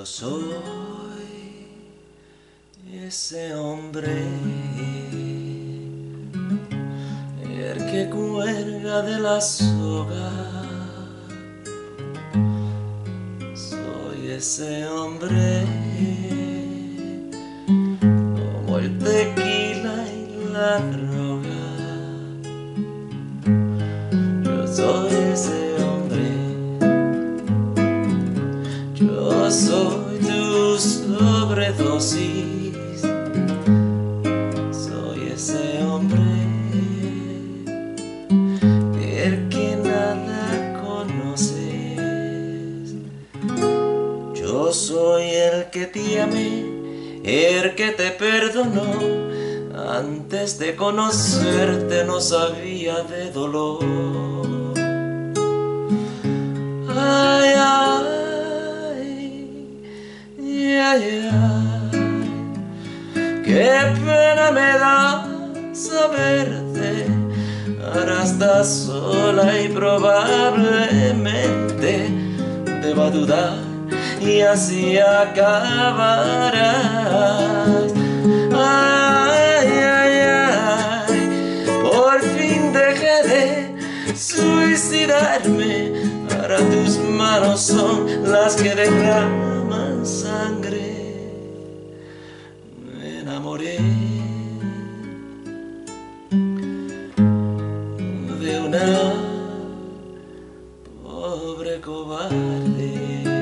Yo soy ese hombre, el que cuelga de la soga. Soy ese hombre, como el tequila y la droga. Yo soy ese hombre, yo soy tu sobredosis. Soy ese hombre, el que nada conoces. Yo soy el que te amé, el que te perdonó. Antes de conocerte no sabía de dolor. Ay, ay, ay, ay, qué pena me da saberte. Ahora estás sola y probablemente deba dudar y así acabarás. Ay, ay, ay, por fin dejé de suicidarme. Ahora tus manos son las que derraman sangre. Me enamoré de una pobre cobarde.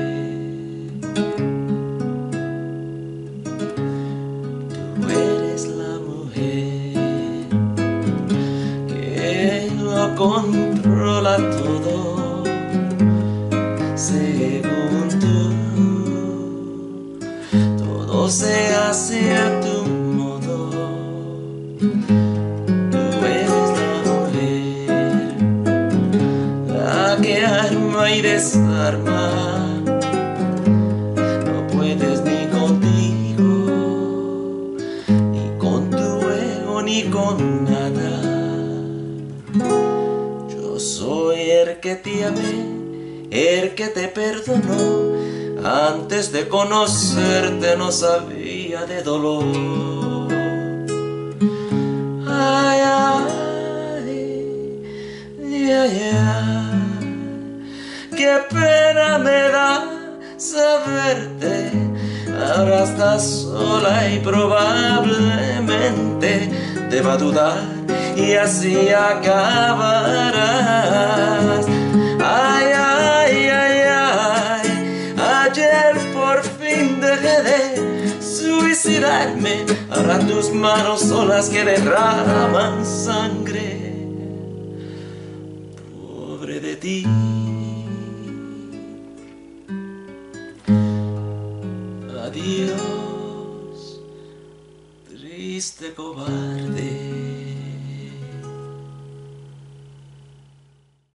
Tú eres la mujer que lo controla todo. Según tú, todo se hace a tu modo. Tú eres la mujer, la que arma y desarma. No puedes ni contigo, ni con tu ego, ni con nada. Yo soy el que te amé, el que te perdonó. Antes de conocerte no sabía de dolor. Ay, ay, ay, ay, ay, qué pena me da saberte. Ahora estás sola y probablemente deba dudar y así acabarás. Ay, ay, ay, ay, ayer por fin dejé de suicidarme. Ahora tus manos son las que derraman sangre. Pobre de ti, adiós, triste cobarde.